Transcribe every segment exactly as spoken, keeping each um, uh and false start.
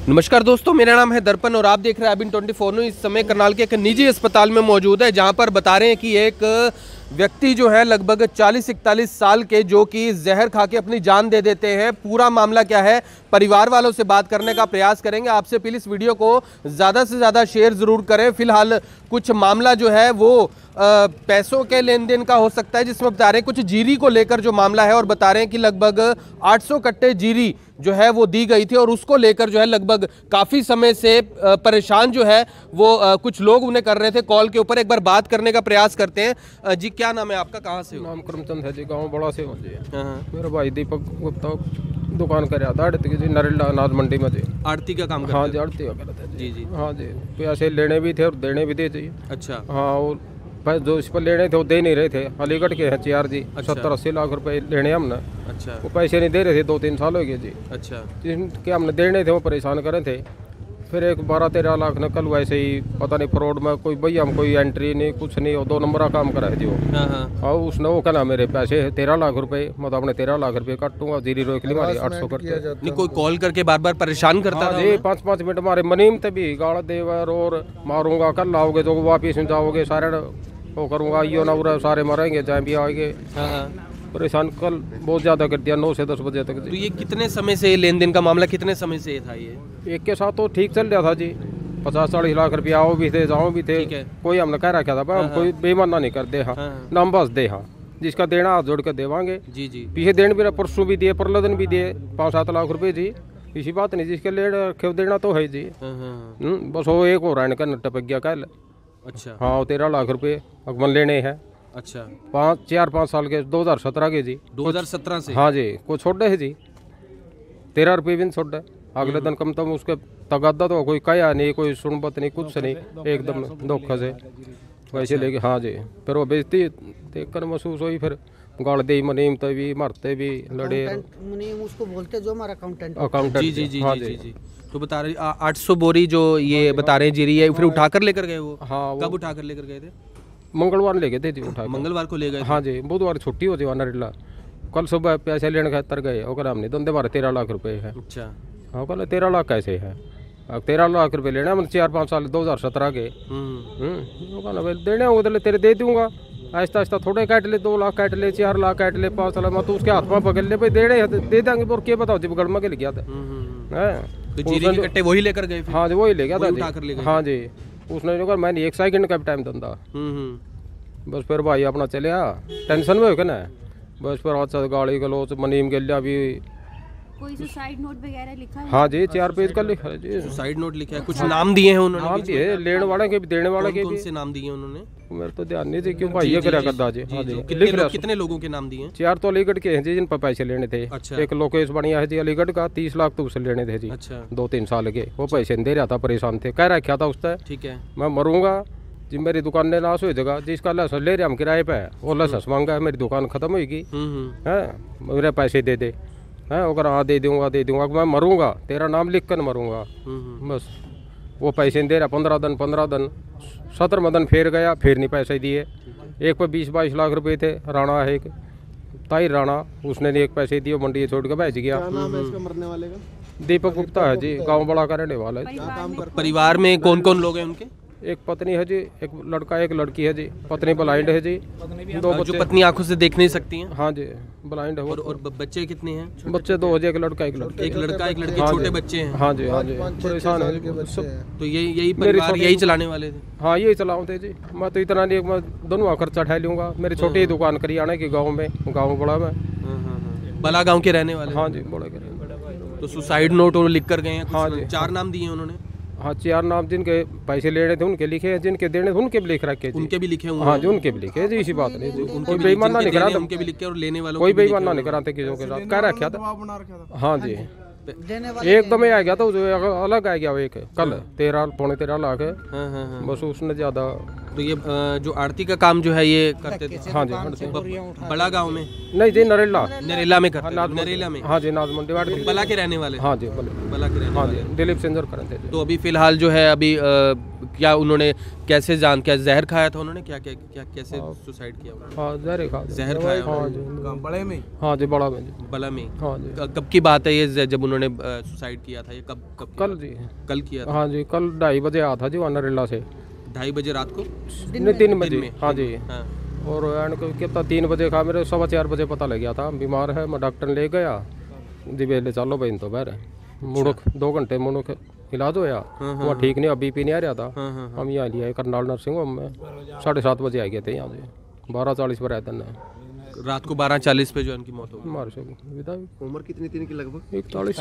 नमस्कार दोस्तों, मेरा नाम है दर्पण और आप देख रहे हैं अबिन ट्वेंटी फोर न्यूज़। इस समय करनाल के एक निजी अस्पताल में मौजूद है, जहां पर बता रहे हैं कि एक व्यक्ति जो है लगभग चालीस इकतालीस साल के, जो कि जहर खा के अपनी जान दे देते हैं। पूरा मामला क्या है, परिवार वालों से बात करने का प्रयास करेंगे। आपसे प्लीज़ इस वीडियो को ज़्यादा से ज़्यादा शेयर ज़रूर करें। फिलहाल कुछ मामला जो है वो आ, पैसों के लेन देन का हो सकता है, जिसमें बता रहे हैं कुछ जीरी को लेकर जो मामला है, और बता रहे हैं कि लगभग आठ सौ कट्टे जीरी जो है वो दी गई थी, और उसको लेकर जो है लगभग काफ़ी समय से परेशान जो है वो कुछ लोग उन्हें कर रहे थे कॉल के ऊपर। एक बार बात करने का प्रयास करते हैं। जी, क्या नाम है आपका, कहाँ से हो? नाम करमचंद है जी, गाँव बड़ा से हो जी। मेरा भाई दीपक गुप्ता दुकान कर रहा था आड़ती जी, नरेला अनाज मंडी में जी। आड़ती का काम करते? हाँ जी, आड़ती का करते थे जी जी। हाँ जी, पैसे लेने भी थे और देने भी थे जी। अच्छा। हाँ, और पैसे जो इस पर लेने थे वो दे नहीं रहे थे। अलीगढ़ के हैं चार जी। अच्छा। सत्तर अस्सी लाख रुपए लेने हमने। अच्छा। वो पैसे नहीं दे रहे थे, दो तीन साल हो गए जी। अच्छा। जिनके हमने देने थे वो परेशान करे थे। फिर एक बारह तेरह लाख ने कल वैसे ही पता नहीं फ्रॉड में कोई भैया हम कोई एंट्री नहीं कुछ नहीं, और दो नंबर का काम करा है जी वो। हाँ हाँ। और उसने वो कहना मेरे पैसे तेरह लाख रुपए, मतलब अपने तेरह लाख रुपए काटूंगा, जीरी रोक ली मारी आठ सौ करते। नहीं, कोई कॉल करके बार बार परेशान करता था जी, पाँच पाँच मिनट हमारे मनीम थे भी गाड़ देवर और मारूंगा, कल आओगे तो वापिस जाओगे, सारे वो करूँगा, यो ना पूरा सारे मरेंगे चाहे भी आएंगे। हाँ हाँ। परेशान कल बहुत ज़्यादा कर दिया, नौ से दस बजे तक। तो ये कितने समय से लेन देन का मामला कितने समय से था ये? एक के साथ तो ठीक चल रहा था जी, पचास चालीस लाख रुपया आओ भी थे जाओ भी थे। कोई हमने कह रखा था हम कोई बेईमाना नहीं कर दे। हाँ, नाम बस दे। हाँ, जिसका देना हाथ जोड़ कर देवांगे जी जी। पीछे देने भी परसों भी दिए, प्रलदन भी दिए पाँच सात लाख रुपए जी। इसी बात नहीं, जिसके ले रखे देना तो है जी। बस वो एक और रहने का टपक गया कल। अच्छा। हाँ, वो तेरह लाख रुपए अगमन लेने हैं। अच्छा। पाँच चार पाँच साल के, दो हजार सत्रह के जी। दो हजार सत्रह से? हाँ जी, को छोड़े है जी, तेरह रुपये भी नहीं छोड़े। अगले दिन कम तम उसके तगादा तो कोई कया नहीं, कोई सुनबत नहीं, कुछ नहीं, एकदम धोखा से वैसे लेके। हाँ जी, फिर वो बेचती देख कर महसूस हुई, फिर गाड़ दे मनीम तो भी मरते भी लड़े। मुनीम उसको बोलते जो हमारा अकाउंटेंट अकाउंटेंट जी जी जी जी जी जी। तो बता रहे आठ सौ बोरी जो ये बता रहे हैं जीरी है, फिर उठा कर लेकर गए वो? हाँ। कब उठा कर लेकर गए थे? मंगलवार ले गए थे जी, उठा। मंगलवार को ले गए? हाँ जी, बुधवार छुट्टी होती है नरेला। कल सुबह पैसे लेने खातर गए, और हमने धंधे मारे तेरह लाख रुपए है। अच्छा। हाँ, कल तेरह लाख कैसे है? अब तेरह लाख रुपए लेना मैंने चार पाँच साल, दो हजार सत्रह के। हम्म देने होंगे तो तेरे दे दूंगा, आहिस्ता आहिस्ता थोड़े काट ले, दो लाख काट ले, चार लाख काट ले, पाँच लाख, मैं तो उसके हाथ में पकड़ ले भाई देने दे देंगे। और क्या बताओ जब गड़मा के ले गया था। तो जीरी के कट्टे वही लेकर गए? हाँ जी, वही ले गया था। हाँ जी, उसने जो कर मैंने एक सेकंड का टाइम धंधा। बस फिर भाई अपना चले आ, टेंशन में हो क्या ना। बस फिर अच्छा गाड़ी का लो मनीम के लिए भी कोई सुसाइड नोट वगैरह लिखा है? हाँ जी, चार पेज का लिखा है जी। सुसाइड नोट लिखा है, कुछ नाम दिए हैं उन्होंने? नाम दिए, लेने वाले के भी देने वाले के भी। कौन से नाम दिए उन्होंने? मेरे तो ध्यान नहीं थी, क्यों भाई ये क्या करता जी। हाँ जी, कितने कितने लोगों के नाम दिए? चार तो अलीगढ़ के हैं जी, जिन पर पैसे लेने थे। अच्छा। एक लोकेश बढ़िया है जी अलीगढ़ का, तीस लाख तो उसे लेने थे जी। अच्छा। दो तीन साल के, वो पैसे नहीं दे रहा था, परेशान थे, कह रखा था उससे। ठीक है, मैं मरूंगा जी, मेरी दुकान ने नाश हो जाएगा, जिसका लस ले रहे हम किराए पे, वो लस मांगा है, मेरी दुकान खत्म होगी है, मेरे पैसे दे दे है। अगर हाँ दे दूंगा दे दूंगा, मैं मरूंगा तेरा नाम लिख कर मरूंगा। बस वो पैसे नहीं दे रहा, पंद्रह दिन पंद्रह दिन सत्रह दिन फिर गया, फिर नहीं पैसे दिए। एक पर बीस बाईस लाख रुपए थे, राणा है एक ताई राणा, उसने नहीं एक पैसे दिए, मंडी छोड़ के भेज गया। मरने वाले का दीपक गुप्ता है जी, गाँव बड़ा का रहने वाला है। परिवार में कौन कौन लोग हैं उनके? एक पत्नी है जी, एक लड़का एक लड़की है जी। पत्नी ब्लाइंड है जी, दो बच्चे। जो पत्नी आंखों से देख नहीं सकती हैं? हाँ जी, ब्लाइंड है। और, और बच्चे कितने हैं? बच्चे दो है, एक लड़का एक लड़की। एक लड़का एक लड़की, छोटे बच्चे हैं? हाँ जी हाँ जी, परेशान है। तो यही यही परिवार यही चलाने वाले थे? हाँ, यही चलाओ थे जी। मैं तो इतना नहीं, मैं दोनों खर्चा उठा लूँगा। मेरी छोटी ही दुकान करियाना की गाँव में, गाँव बड़ा में, बला गाँव के रहने वाले? हाँ जी, बड़ा के रहने। तो सुसाइड नोट लिख कर गए हैं? हाँ जी, चार नाम दिए उन्होंने? हाँ, चार नाम जिनके पैसे लेने थे उनके लिखे हैं, जिनके देने थे उनके भी लिख रखे। उनके भी लिखे हुए? हाँ जी, उनके भी लिखे जी, इसी बात नहीं। कोई बेईमाना नहीं करा, उनके भी लिखे और लेने वालों कोई बेईमाना नहीं कराते किसी के साथ, कह रखा था। हाँ जी, एकदम ही आ गया था जो अलग आ गया वो एक कल, तेरह पौने तेरह लाख है। बस उसने ज्यादा तो ये अ, जो आरती का काम जो है ये करते थे? हाँ जी करते हैं। ब- बड़ा गांव में? नहीं जी नरेला। नरेला में करते हाँ, थे? नाज मंडी। नरेला में? हाँ जी नाज मंडी वार्ड में। बला के रहने वाले? हाँ जी बल- बला के रहने हाँ वाले। जी दिलीप सिंजर करते थे। तो अभी फिलहाल जो है अभी अ, क्या उन्होंने कैसे जान क्या जहर खाया था उन्होंने? क्या क्या क्या कैसे सुसाइड किया उन्होंने? हाँ जहर खा जहर खाया? हाँ जी बड़े में। हाँ जी बड़ा में जी। बला में? हाँ जी क- कब की बात है ये ज- जब उन्होंने सुसाइड किया था? ये कब कब की कल बात? जी। कल किया था? हाँ जी कल ढाई बजे आया था जी वहाँ नरेला से। ढाई बजे रात को? नहीं तीन बजे। में? हाँ जी हाँ। और एंड को कितना तीन बजे खा मेरे सवा चार बजे पता लग गया था बीमार है। मैं डॉक्टर ले गया जी बेले चलो भाई तो बहर मुड़क दो घंटे मुड़क इलाज होया वहाँ ठीक नहीं बी पी नहीं आ रहा था। हाँ, हाँ, हम यहाँ लिया करनाल नर्सिंग होम में साढ़े सात बजे आ गए थे यहाँ से बारह चालीस पर आए थे ना रात को बारह चालीस पे जो उनकी मौत हो गई। हमारे से विदा उम्र कितनी थी इनकी लगभग? इकतालीस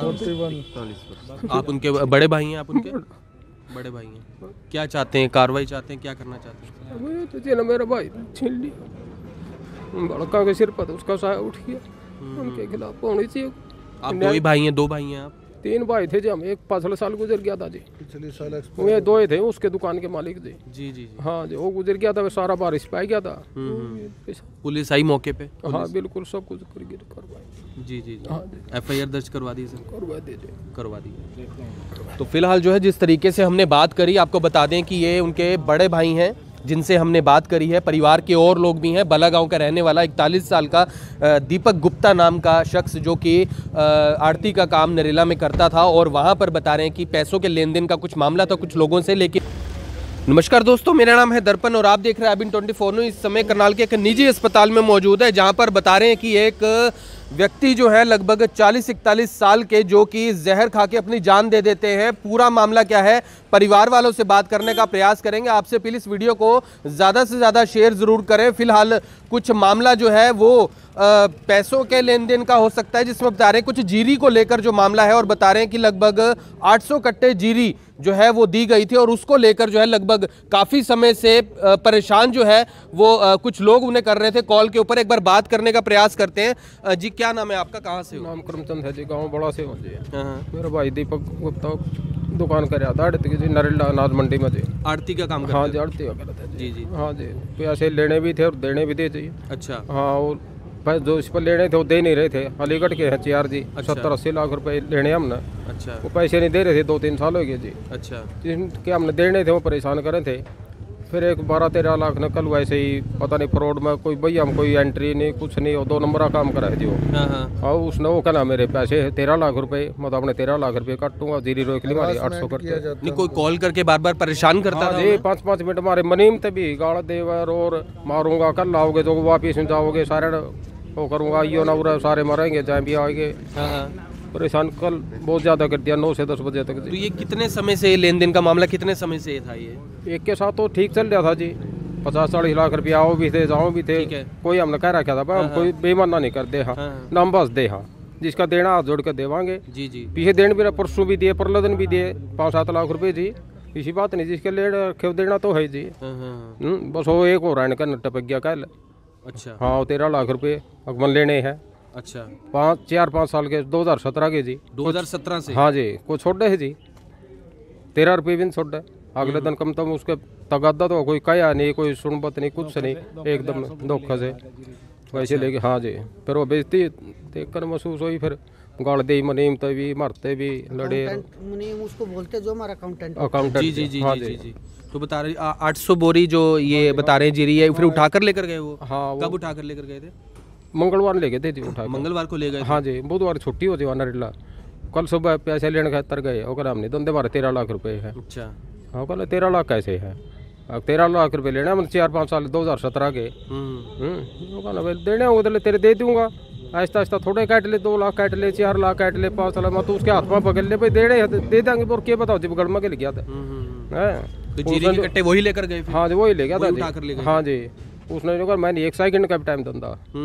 आप उनके बड़े भाई हैं? आप उनके बड़े भाई हैं? क्या चाहते हैं? कार्रवाई चाहते हैं? क्या करना चाहते हैं? तो जी ना मेरा भाई छीन लिया बड़का के सिर पर उसका साया उठ गया उनके खिलाफ होनी चाहिए। आप दो ही भाई हैं? दो भाई हैं आप? तीन भाई थे जी हम एक पिछले साल गुजर गया था जी। पिछले साल ये दो ही थे उसके दुकान के मालिक जी। जी जी जी। हाँ जी वो गुजर गया था वो सारा बारिश पे आ गया था। पुलिस आई मौके पे? हाँ बिल्कुल सब कुछ कर करवाए। जी जी जी। हाँ जी एफ आई आर दर्ज करवा दी सर? करवा दीजिए। करवा दी। तो फिलहाल जो है जिस तरीके से हमने बात करी आपको बता दें कि ये उनके बड़े भाई हैं जिनसे हमने बात करी है। परिवार के और लोग भी हैं। बला गांव का रहने वाला इकतालीस साल का अ, दीपक गुप्ता नाम का शख्स जो कि अ, आरती का काम नरेला में करता था और वहां पर बता रहे हैं कि पैसों के लेन देन का कुछ मामला था कुछ लोगों से। लेकिन नमस्कार दोस्तों, मेरा नाम है दर्पण और आप देख रहे हैं अबिन ट्वेंटी फोर न्यूज़। इस समय करनाल के एक निजी अस्पताल में मौजूद है जहां पर बता रहे हैं कि एक व्यक्ति जो है लगभग चालीस इकतालीस साल के जो कि जहर खा के अपनी जान दे देते हैं। पूरा मामला क्या है परिवार वालों से बात करने का प्रयास करेंगे। आपसे प्लीज वीडियो को ज़्यादा से ज़्यादा शेयर ज़रूर करें। फिलहाल कुछ मामला जो है वो आ, पैसों के लेन देन का हो सकता है जिसमें बता रहे हैं कुछ जीरी को लेकर जो मामला है और बता रहे हैं कि लगभग आठ सौ कट्टे जीरी जो है वो दी गई थी और उसको लेकर जो है लगभग काफ़ी समय से आ, परेशान जो है वो आ, कुछ लोग उन्हें कर रहे थे कॉल के ऊपर। एक बार बात करने का प्रयास करते हैं। आ, जी क्या नाम है आपका? कहाँ से हो? नाम करमचंद है जी गाँव बड़ा से हो जी। हाँ। मेरा भाई दीपक गुप्ता दुकान कर रहा था आड़ती की जी नरेला अनाज मंडी में जी। आरती का काम करते हाँ हैं? जी आड़ती वगैरह था जी जी। हाँ जी पैसे लेने भी थे और देने भी थे जी। अच्छा। हाँ और पैसे जो इस पर लेने थे वो दे नहीं रहे थे। अलीगढ़ के हैं चार जी सत्तर अस्सी लाख रुपए लेने हमने अच्छा। वो पैसे नहीं दे रहे थे। दो तीन साल हो गए जी अच्छा। जिनके हमने देने थे वो परेशान करे थे। फिर एक बारह तेरह लाख ने कल वैसे ही पता नहीं फ्रॉड में कोई भैया हम कोई एंट्री नहीं कुछ नहीं और दो नंबर का काम करा है जी वो। हाँ हाँ। और उसने वो कहना मेरे पैसे तेरह लाख रुपए मतलब अपने तेरह लाख रुपए काटूंगा जीरी रोक ली मारी आठ सौ करके। नहीं कोई कॉल करके बार बार परेशान करता हाँ था? जी पाँच पाँच मिनट मारे मनीम ते भी गाड़ देवर और मारूंगा कल लाओगे तो वापिस में जाओगे सारे वो करूंगा यो ना उरा सारे मरेंगे चाहे भी आएंगे। हाँ हाँ। परेशान कल बहुत ज्यादा कर दिया नौ से दस बजे तक तो जी। ये कितने समय से लेन देन का मामला कितने समय से था ये? एक के साथ तो ठीक चल रहा था जी पचास चालीस लाख रुपया आओ भी थे जाओ भी थे। ठीक है। कोई हमने कह रखा था भाई हम कोई बेईमाना नहीं कर दे हाँ हाँ। ना हम बस दे हाँ जिसका देना हाथ जोड़ कर देवांगे। जी जी। पीछे देन भी परसों भी दिए परलदन भी दिए पाँच सात लाख रुपए जी। इसी बात नहीं जिसके ले रखे देना तो है जी। हाँ हाँ। हम्म, बस वो एक हो रहा है इनका टपक गया कल। अच्छा। हाँ वो तेरह लाख रुपए अगमन लेने हैं अच्छा। पाँच चार पाँच साल के दो हजार सत्रह के जी। दो हज़ार सत्रह से? हाँ जी को छोड़े है जी तेरह रुपये भी नहीं छोड़े। अगले दिन कम तम उसके तगादा तो कोई कया नहीं कोई सुनबत नहीं कुछ नहीं एकदम धोखा से वैसे लेके। हाँ जी फिर वो बेचती देख कर महसूस हुई फिर गाड़ दी मनीम तो भी मरते भी लड़े मुनीम उसको बोलते जो हमारा अकाउंटेंट अकाउंटेंट। जी जी जी हाँ जी जी जी। तो बता रहे आठ सौ बोरी जो ये बता रहे हैं जीरी है फिर उठाकर लेकर गए वो? हाँ कब उठाकर लेकर गए थे? मंगलवार ले गए थे जी उठा के। मंगलवार को ले गए थे? हाँ जी बुधवार छुट्टी होती वहाँ नरेला। कल सुबह पैसे लेने खातर गए और हमने धंधे मारे तेरह लाख रुपए है। अच्छा। हाँ कल तेरह लाख कैसे है अब तेरह लाख रुपए लेना मैंने चार पाँच साल दो हजार सत्रह के। हम्म। हम्म देने होंगे तो तेरे दे दूंगा आहिस्ता आहिस्ता थोड़े काट ले दो लाख काट ले चार लाख काट ले पाँच लाख मैं तो उसके हाथ में पकड़ ले भाई देने दे देंगे और क्या बताओ जब गड़मा के ले गया था। तो जीरी के कट्टे वही लेकर गए फिर? हाँ जी वही ले गया था उठाकर ले गए? हाँ जी उसने जो कर मैंने एक सेकंड का टाइम धंधा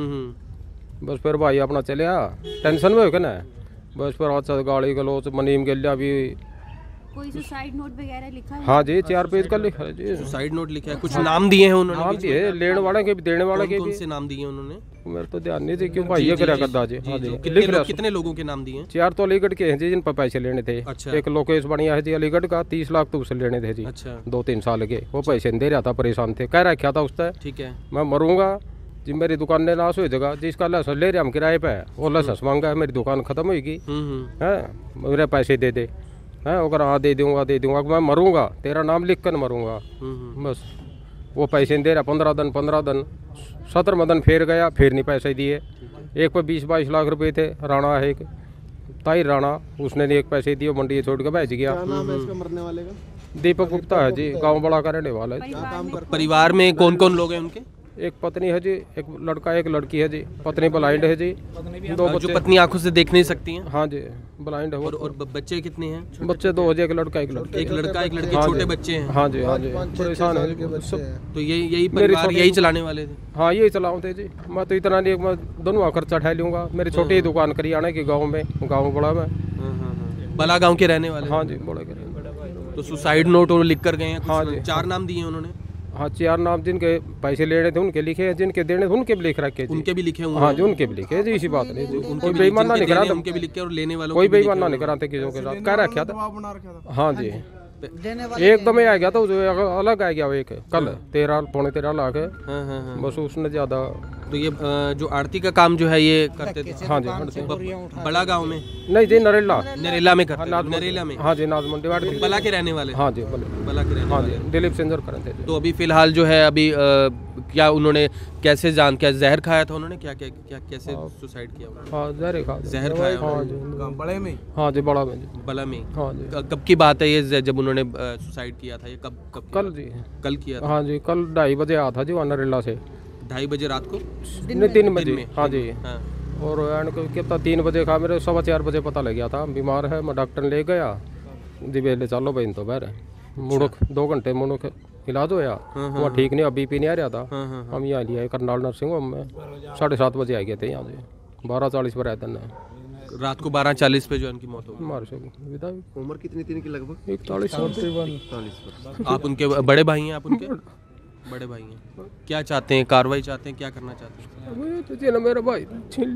हम्म। बस फिर भाई अपना चले आ टेंशन में हो क्या ना बस फिर अच्छा गाड़ी का लोच मनीम के लिया भी कोई सुसाइड नोट वगैरह लिखा है? हाँ जी, चार पेज का लिखा है जी। सुसाइड नोट लिखा है, कुछ नाम दिए हैं उन्होंने? नाम दिए, लेने वाले के भी देने वाले के कौन भी। से नाम दिए उन्होंने? मेरे तो ध्यान नहीं थे क्यों भाई ये क्या करता जी। हाँ जी, कितने लोग, कितने लोगों के नाम दिए? चार तो अलीगढ़ के हैं जी जिन पर पैसे लेने थे। अच्छा। एक लोकेश बढ़िया है जी अलीगढ़ का, तीस लाख तो उसे लेने थे जी। अच्छा। दो तीन साल के वो पैसे नहीं दे रहा था, परेशान थे, कह रखा था उससे ठीक है, मैं मरूंगा जी, मेरी दुकान ने नाश हो जाएगा, जिसका लाइसेंस ले रहे हम किराए पे, वो लाइसेंस मांगा है, मेरी दुकान खत्म होगी है, मेरे पैसे दे दे है, अगर हाँ दे दूंगा दे दूंगा, मैं मरूंगा, तेरा नाम लिख कर मरूंगा बस। वो पैसे नहीं दे रहा, पंद्रह दिन पंद्रह दिन सत्रह दिन फेर गया, फिर नहीं पैसे दिए। एक पे बीस बाईस लाख रुपए थे, राणा है एक ताहिर राणा, उसने नहीं एक पैसे दिए, मंडी छोड़ के भेज गया। मरने वाले का दीपक गुप्ता है जी, गाँव बड़ा का रहने वाला है। परिवार में कौन कौन लोग हैं उनके? एक पत्नी है जी, एक लड़का एक लड़की है जी, पत्नी ब्लाइंड है जी, दो जो पत्नी आंखों से देख नहीं सकती हैं? हाँ जी, ब्लाइंड है। और, और बच्चे कितने हैं? बच्चे दो है जी, एक लड़का एक लड़की। एक लड़का एक लड़की, छोटे बच्चे हैं? हाँ जी हाँ जी, परेशान है जी। तो यही यही परिवार यही चलाने वाले थे? हाँ यही चलाते जी, मैं तो इतना नहीं, मैं दोनों खर्चा उठा लूँगा। मेरी छोटी ही दुकान करियाना की गाँव में, गाँव बड़ा में, बला गाँव के रहने वाले? हाँ जी, बड़ा के। तो सुसाइड नोट और लिख कर गए हैं? हाँ जी, चार नाम दिए उन्होंने? हाँ चार नाम, जिनके पैसे लेने थे उनके लिखे हैं, जिनके देने थे उनके भी लिख रखे, उनके भी लिखे हुए? हाँ जी, उनके भी लिखे जी, इसी बात नहीं, कोई बेईमाना नहीं करा, उनके भी लिखे और लेने वालों कोई बेईमाना नहीं कराते किसी के साथ, कह रखा था। हाँ जी, एकदम ही आ गया था, अलग आ गया वो एक कल तेरह पौने तेरह लाख है बस, उसने ज्यादा। तो ये जो आरती का काम जो है ये करते थे? हाँ जी, बड़ा गांव में? नहीं जी, नरेला नरेला में करते थे? नरेला में? हाँ जी, नाज मंडी वार्ड में। बला के रहने वाले? हाँ जी, बला के रहने वाले। दिलीप सिंजर करते थे। तो अभी फिलहाल जो है अभी क्या उन्होंने कैसे जान, क्या जहर खाया था उन्होंने, क्या क्या क्या कैसे सुसाइड किया? हाँ जहर खा जहर खाया। हाँ जी, बड़े में। हाँ जी, बड़ा में। बला में? हाँ जी। कब की बात है ये जब उन्होंने सुसाइड किया था? ये कब कब? कल जी, कल किया था? हाँ जी, कल ढाई बजे आया था जी वहाँ नरेला से। ढाई बजे रात को? नहीं, तीन बजे। हाँ जी, हाँ। और कितना तीन बजे खा, मेरे सवा चार बजे पता लग गया था बीमार है, मैं डॉक्टर ले गया जी, बेले चलो बहन तो बहर मुड़क दो घंटे मुड़क इलाज होया, वहाँ ठीक नहीं, अभी पी नहीं आ रहा था, हम यहाँ लिया करनाल नर्सिंग होम में, साढ़े सात बजे आ गए थे यहाँ से, बारह चालीस पर आए थे ना, रात को बारह चालीस पे जो उनकी मौत हो गई। उम्र कितनी थी इनकी? लगभग इकतालीस आप उनके बड़े भाई हैं? आप उनके बड़े भाई हैं, क्या चाहते हैं, कार्रवाई चाहते हैं, क्या करना चाहते हैं? तो ना मेरा भाई छीन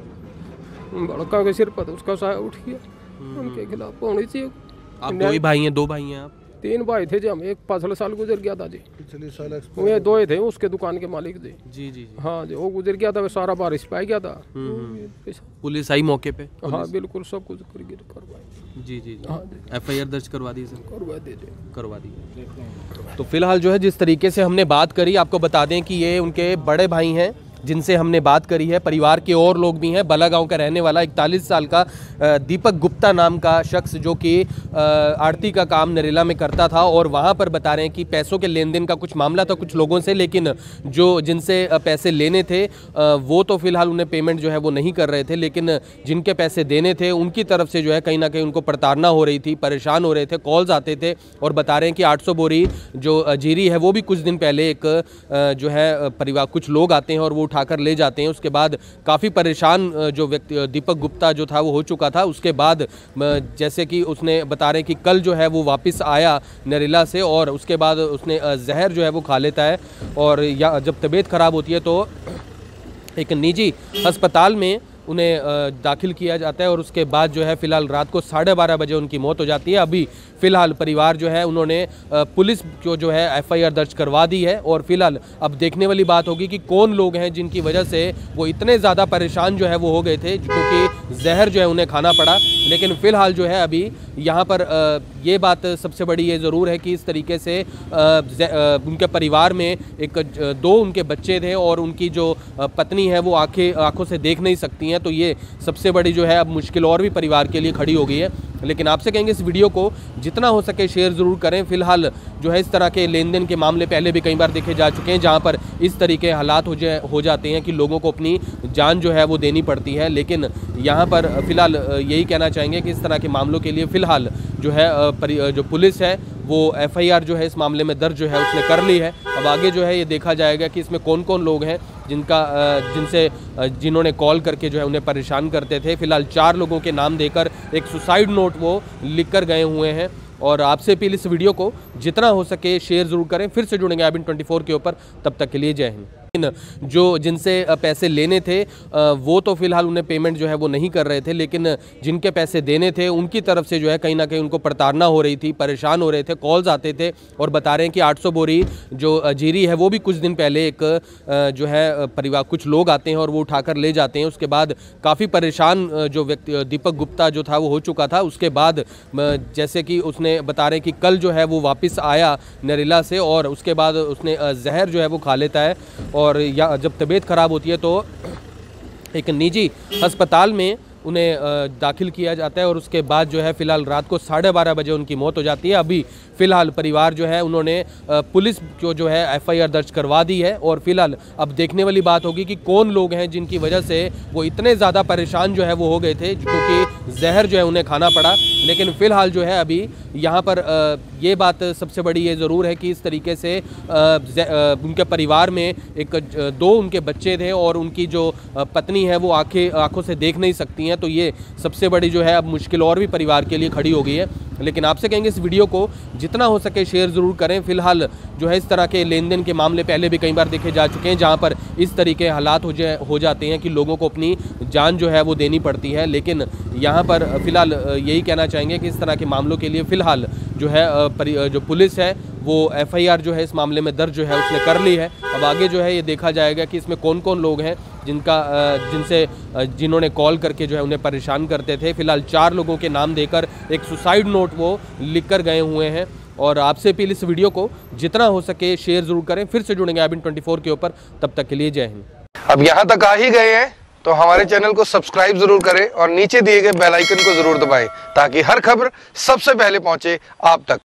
लिया, बड़का के सिर पर उसका साया उठ गया, उनके खिलाफ होनी चाहिए। आप दो ही भाई हैं? दो भाई हैं आप? तीन भाई थे जी हम, एक पिछले साल गुजर गया था जी, पिछले साल ये दो ही थे, उसके दुकान के मालिक थे जी जी, जी। हाँ जी, वो गुजर गया था, सारा बारिश पे गया था, पुलिस आई मौके पे? हाँ बिल्कुल, सब कुछ करवाई जी जी, एफ आई आर दर्ज करवा दी सर? करवा दीजिए, करवा दी। तो फिलहाल जो है जिस तरीके से हमने बात करी, आपको बता दें कि ये उनके बड़े भाई हैं जिनसे हमने बात करी है। परिवार के और लोग भी हैं। बला गांव का रहने वाला इकतालीस साल का दीपक गुप्ता नाम का शख्स जो कि आरती का काम नरेला में करता था, और वहां पर बता रहे हैं कि पैसों के लेन देन का कुछ मामला था कुछ लोगों से, लेकिन जो जिनसे पैसे लेने थे वो तो फिलहाल उन्हें पेमेंट जो है वो नहीं कर रहे थे, लेकिन जिनके पैसे देने थे उनकी तरफ से जो है कहीं ना कहीं उनको प्रताड़ना हो रही थी, परेशान हो रहे थे, कॉल्स आते थे, और बता रहे हैं कि आठ सौ बोरी जो जीरी है वो भी कुछ दिन पहले एक जो है परिवार कुछ लोग आते हैं और वो उठाकर ले जाते हैं। उसके बाद काफ़ी परेशान जो व्यक्ति दीपक गुप्ता जो था वो हो चुका था। उसके बाद जैसे कि उसने बता रहे कि कल जो है वो वापस आया नरेला से, और उसके बाद उसने जहर जो है वो खा लेता है, और या जब तबीयत ख़राब होती है तो एक निजी अस्पताल में उन्हें दाखिल किया जाता है, और उसके बाद जो है फिलहाल रात को साढ़े बारह बजे उनकी मौत हो जाती है। अभी फिलहाल परिवार जो है उन्होंने पुलिस को जो है एफ आई आर दर्ज करवा दी है, और फिलहाल अब देखने वाली बात होगी कि कौन लोग हैं जिनकी वजह से वो इतने ज़्यादा परेशान जो है वो हो गए थे, क्योंकि जहर जो है उन्हें खाना पड़ा। लेकिन फ़िलहाल जो है अभी यहाँ पर ये बात सबसे बड़ी ये ज़रूर है कि इस तरीके से उनके परिवार में एक दो उनके बच्चे थे, और उनकी जो पत्नी है वो आंखें आंखों से देख नहीं सकती हैं, तो ये सबसे बड़ी जो है अब मुश्किल और भी परिवार के लिए खड़ी हो गई है। लेकिन आपसे कहेंगे इस वीडियो को जितना हो सके शेयर ज़रूर करें। फिलहाल जो है इस तरह के लेन देन के मामले पहले भी कई बार देखे जा चुके हैं, जहां पर इस तरीके हालात हो जाए हो जाते हैं कि लोगों को अपनी जान जो है वो देनी पड़ती है। लेकिन यहां पर फिलहाल यही कहना चाहेंगे कि इस तरह के मामलों के लिए फ़िलहाल जो है जो पुलिस है वो एफ आई आर जो है इस मामले में दर्ज जो है उसने कर ली है। अब आगे जो है ये देखा जाएगा कि इसमें कौन कौन लोग हैं जिनका जिनसे जिन्होंने कॉल करके जो है उन्हें परेशान करते थे। फिलहाल चार लोगों के नाम देकर एक सुसाइड नोट वो लिख कर गए हुए हैं, और आपसे अपील इस वीडियो को जितना हो सके शेयर ज़रूर करें। फिर से जुड़ेंगे I B N twenty four के ऊपर, तब तक के लिए जय हिंद। जो जिनसे पैसे लेने थे वो तो फिलहाल उन्हें पेमेंट जो है वो नहीं कर रहे थे, लेकिन जिनके पैसे देने थे उनकी तरफ से जो है कहीं ना कहीं उनको प्रताड़ना हो रही थी, परेशान हो रहे थे। कॉल्स आते थे और बता रहे हैं कि आठ सौ बोरी जो जीरी है वो भी कुछ दिन पहले एक जो है परिवार कुछ लोग आते हैं और वो उठाकर ले जाते हैं। उसके बाद काफ़ी परेशान जो व्यक्ति दीपक गुप्ता जो था वो हो चुका था। उसके बाद जैसे कि उसने बता रहे हैं कि कल जो है वो वापस आया नरेला से और उसके बाद उसने जहर जो है वो खा लेता है और या जब तबीयत ख़राब होती है तो एक निजी अस्पताल में उन्हें दाखिल किया जाता है और उसके बाद जो है फ़िलहाल रात को साढ़े बारह बजे उनकी मौत हो जाती है। अभी फ़िलहाल परिवार जो है उन्होंने पुलिस को जो है एफ आई आर दर्ज करवा दी है और फिलहाल अब देखने वाली बात होगी कि कौन लोग हैं जिनकी वजह से वो इतने ज़्यादा परेशान जो है वो हो गए थे, क्योंकि जहर जो है उन्हें खाना पड़ा। लेकिन फ़िलहाल जो है अभी यहाँ पर ये बात सबसे बड़ी ये ज़रूर है कि इस तरीके से उनके परिवार में एक दो उनके बच्चे थे और उनकी जो पत्नी है वो आंखें आंखों से देख नहीं सकती हैं, तो ये सबसे बड़ी जो है अब मुश्किल और भी परिवार के लिए खड़ी हो गई है। लेकिन आपसे कहेंगे इस वीडियो को जितना हो सके शेयर ज़रूर करें। फिलहाल जो है इस तरह के लेन देन के मामले पहले भी कई बार देखे जा चुके हैं जहां पर इस तरीके हालात हो जाए हो जाते हैं कि लोगों को अपनी जान जो है वो देनी पड़ती है। लेकिन यहां पर फ़िलहाल यही कहना चाहेंगे कि इस तरह के मामलों के लिए फ़िलहाल जो है जो पुलिस है वो एफ आई आर जो है इस मामले में दर्ज जो है उसने कर ली है। अब आगे जो है ये देखा जाएगा कि इसमें कौन कौन लोग हैं जिनका जिनसे जिन्होंने कॉल करके जो है उन्हें परेशान करते थे। फिलहाल चार लोगों के नाम देकर एक सुसाइड नोट वो लिख कर गए हुए हैं और आपसे अपील इस वीडियो को जितना हो सके शेयर ज़रूर करें। फिर से जुड़ेंगे I B N twenty four के ऊपर, तब तक के लिए जय हिंद। अब यहाँ तक आ ही गए हैं तो हमारे चैनल को सब्सक्राइब जरूर करें और नीचे दिए गए बेल आइकन को जरूर दबाएं ताकि हर खबर सबसे पहले पहुंचे आप तक।